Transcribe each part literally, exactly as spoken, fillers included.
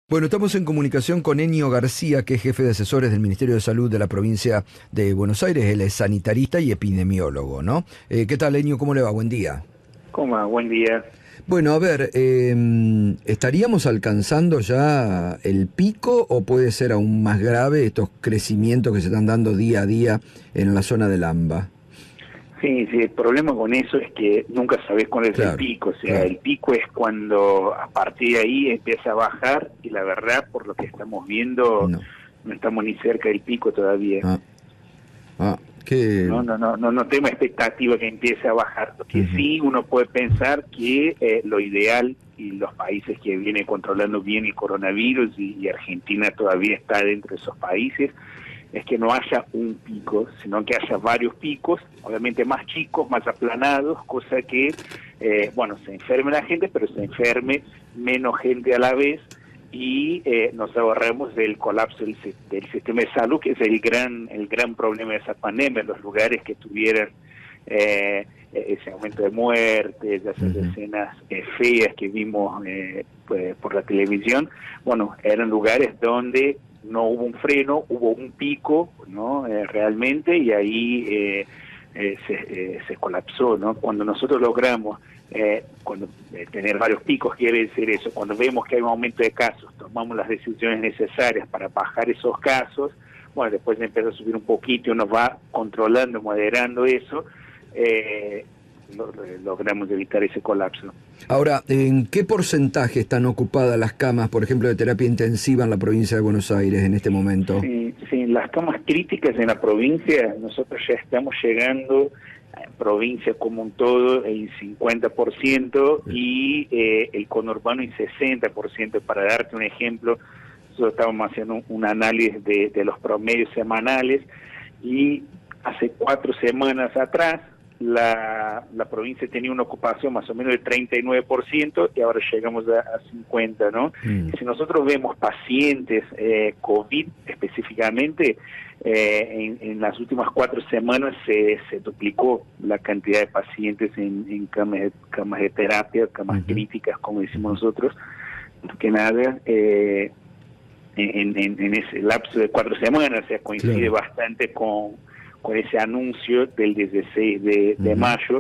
Bueno, estamos en comunicación con Enio García, que es jefe de asesores del Ministerio de Salud de la provincia de Buenos Aires. Él es sanitarista y epidemiólogo, ¿no? Eh, ¿Qué tal, Enio? ¿Cómo le va? Buen día. ¿Cómo va? Buen día. Bueno, a ver, eh, ¿estaríamos alcanzando ya el pico o puede ser aún más grave estos crecimientos que se están dando día a día en la zona del AMBA? Sí, sí, el problema con eso es que nunca sabes cuál es Claro, el pico. O sea, claro. el pico es cuando a partir de ahí empieza a bajar y la verdad, por lo que estamos viendo, No. no estamos ni cerca del pico todavía. Ah, ah, que... No, no, no, no, no tengo expectativa que empiece a bajar. Lo que Uh-huh. sí uno puede pensar que eh, lo ideal, y los países que vienen controlando bien el coronavirus, y, y Argentina todavía está dentro de esos países, es que no haya un pico, sino que haya varios picos, obviamente más chicos, más aplanados, cosa que, eh, bueno, se enferme la gente, pero se enferme menos gente a la vez, y eh, nos ahorramos del colapso del, del sistema de salud, que es el gran el gran problema de esa pandemia. Los lugares que tuvieran eh, ese aumento de muertes, esas uh-huh. escenas eh, feas que vimos eh, pues, por la televisión, bueno, eran lugares donde no hubo un freno, hubo un pico, ¿no? Eh, realmente, y ahí eh, eh, se, eh, se colapsó, ¿no? Cuando nosotros logramos eh, cuando eh, tener varios picos, quiere decir eso, cuando vemos que hay un aumento de casos, tomamos las decisiones necesarias para bajar esos casos, bueno, después empieza a subir un poquito y uno va controlando, moderando eso, eh, lo, logramos evitar ese colapso. Ahora, ¿en qué porcentaje están ocupadas las camas, por ejemplo, de terapia intensiva en la provincia de Buenos Aires en este momento? Sí, sí, las camas críticas en la provincia, nosotros ya estamos llegando, en provincia como un todo, el cincuenta por ciento y eh, el conurbano el sesenta por ciento. Para darte un ejemplo, nosotros estábamos haciendo un, un análisis de, de los promedios semanales y hace cuatro semanas atrás, La, la provincia tenía una ocupación más o menos del treinta y nueve por ciento y ahora llegamos a, a cincuenta, ¿no? Mm. Y si nosotros vemos pacientes eh, COVID específicamente, eh, en, en las últimas cuatro semanas se, se duplicó la cantidad de pacientes en, en camas, de, camas de terapia, camas uh-huh. críticas, como decimos nosotros, que nada, eh, en, en, en ese lapso de cuatro semanas, o sea, coincide claro. bastante con... con ese anuncio del dieciséis de, de uh-huh. mayo,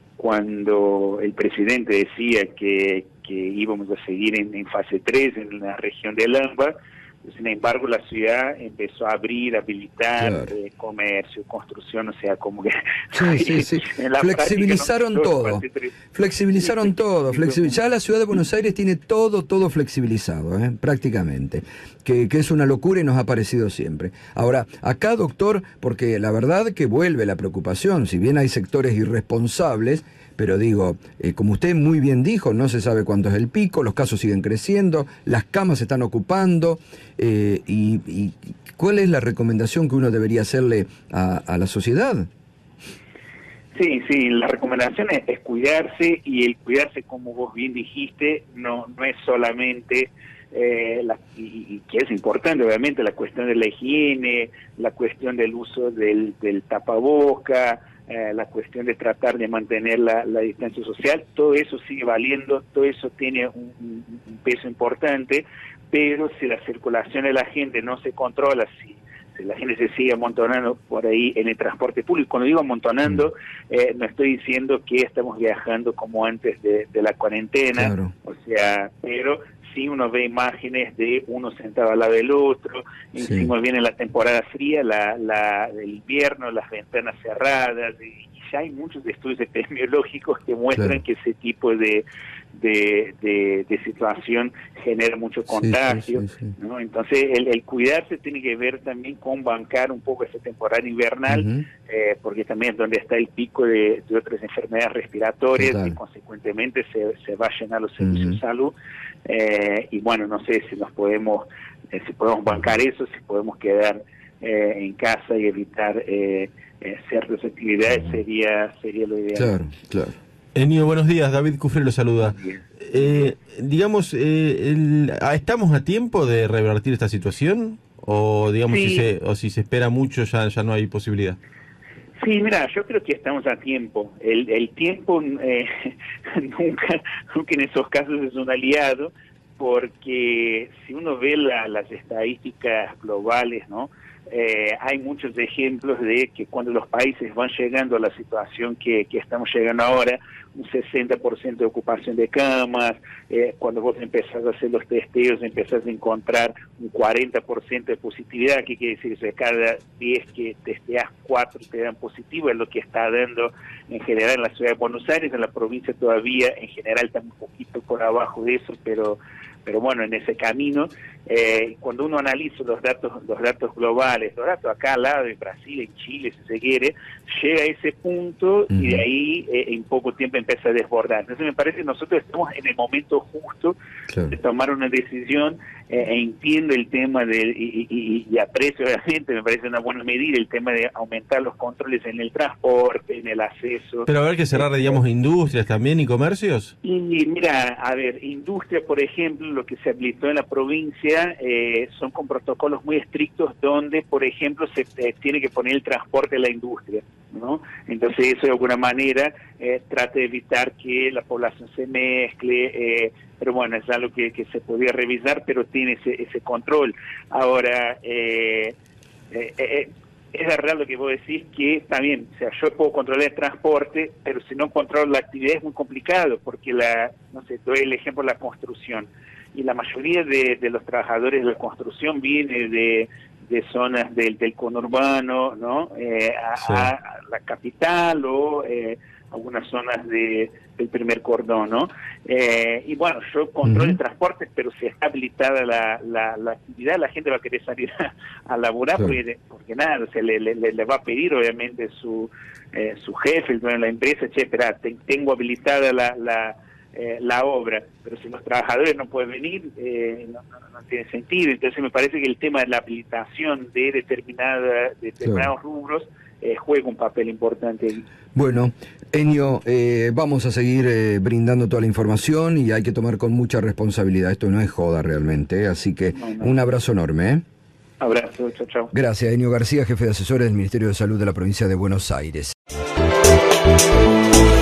cuando el presidente decía que, que íbamos a seguir en, en fase tres en la región del AMBA. Sin embargo, la ciudad empezó a abrir, a habilitar claro. eh, comercio, construcción, o sea, como que... Sí, sí, sí. Flexibilizaron no, todo. Flexibilizaron sí, todo. Flexi- ya la ciudad de Buenos Aires tiene todo, todo flexibilizado, ¿eh? prácticamente. Que, que es una locura y nos ha parecido siempre. Ahora, acá, doctor, porque la verdad que vuelve la preocupación, si bien hay sectores irresponsables, pero digo, eh, como usted muy bien dijo, no se sabe cuánto es el pico, los casos siguen creciendo, las camas se están ocupando, eh, y, y ¿cuál es la recomendación que uno debería hacerle a, a la sociedad? Sí, sí, la recomendación es, es cuidarse, y el cuidarse, como vos bien dijiste, no, no es solamente... Eh, la, y, y que es importante obviamente la cuestión de la higiene, la cuestión del uso del, del tapaboca, eh, la cuestión de tratar de mantener la, la distancia social, todo eso sigue valiendo, todo eso tiene un, un, un peso importante, pero si la circulación de la gente no se controla, si, si la gente se sigue amontonando por ahí en el transporte público, cuando digo amontonando, eh, no estoy diciendo que estamos viajando como antes de, de la cuarentena, claro. o sea, pero... Sí, uno ve imágenes de uno sentado al lado del otro, encima sí. viene la temporada fría, la, la el invierno, las ventanas cerradas, y, y ya hay muchos estudios epidemiológicos que muestran claro. que ese tipo de, de, de, de situación genera mucho contagio, sí, sí, sí, sí. ¿no? Entonces el, el cuidarse tiene que ver también con bancar un poco esa temporada invernal, uh-huh. eh, porque también es donde está el pico de, de otras enfermedades respiratorias, Total. y consecuentemente se, se va a llenar los servicios uh-huh. de salud. Eh, y bueno, no sé si nos podemos, eh, si podemos bancar eso, si podemos quedar eh, en casa y evitar eh, eh, ciertas actividades, sería sería lo ideal. Claro, claro. Enio, buenos días, David Cufré lo saluda. Eh, digamos, eh, el, ¿estamos a tiempo de revertir esta situación? ¿O digamos sí. si se, o si se espera mucho ya, ya no hay posibilidad? Sí, mira, yo creo que estamos a tiempo. El, el tiempo eh, nunca, nunca en esos casos es un aliado, porque si uno ve la, las estadísticas globales, ¿no? Eh, hay muchos ejemplos de que cuando los países van llegando a la situación que, que estamos llegando ahora, un sesenta por ciento de ocupación de camas, eh, cuando vos empezás a hacer los testeos, empezás a encontrar un cuarenta por ciento de positividad, que quiere decir que de cada diez que testeás, cuatro te dan positivo, es lo que está dando en general en la ciudad de Buenos Aires. En la provincia todavía, en general, está un poquito por abajo de eso, pero pero bueno, en ese camino, eh, cuando uno analiza los datos los datos globales, los datos acá al lado, en Brasil, en Chile, si se quiere, llega a ese punto uh-huh. y de ahí eh, en poco tiempo empieza a desbordar. Entonces me parece que nosotros estamos en el momento justo claro. de tomar una decisión, eh, e entiendo el tema del, y, y, y aprecio obviamente, me parece una buena medida el tema de aumentar los controles en el transporte, en el acceso. Pero haber que cerrar, digamos, industrias también y comercios. Y mira, a ver, industria, por ejemplo, lo que se habilitó en la provincia eh, son con protocolos muy estrictos donde, por ejemplo, se eh, tiene que poner el transporte de la industria, ¿no? Entonces eso de alguna manera eh, trata de evitar que la población se mezcle, eh, pero bueno, es algo que, que se podía revisar, pero tiene ese, ese control. Ahora, eh, eh, eh, es verdad lo que vos decís, que también, o sea, yo puedo controlar el transporte, pero si no controlo la actividad es muy complicado, porque la, no sé, doy el ejemplo de la construcción, y la mayoría de, de los trabajadores de la construcción viene de, de zonas del, del conurbano, ¿no? Eh, a, sí. a la capital o eh, algunas zonas de, del primer cordón, ¿no? Eh, y bueno, yo controlo uh-huh. el transporte, pero si está habilitada la, la, la actividad, la gente va a querer salir a, a laburar, sí. porque, porque nada, o sea, le, le, le va a pedir obviamente su eh, su jefe, el dueño de la empresa, che, espera, te, tengo habilitada la, la, eh, la obra, pero si los trabajadores no pueden venir, eh, no, no, no tiene sentido. Entonces me parece que el tema de la habilitación de determinada, de determinados sí. rubros eh, juega un papel importante. Bueno, Enio, eh, vamos a seguir eh, brindando toda la información y hay que tomar con mucha responsabilidad. Esto no es joda realmente, así que no, no. un abrazo enorme. ¿eh? Abrazo, chao, chao. Gracias, Enio García, jefe de asesores del Ministerio de Salud de la provincia de Buenos Aires.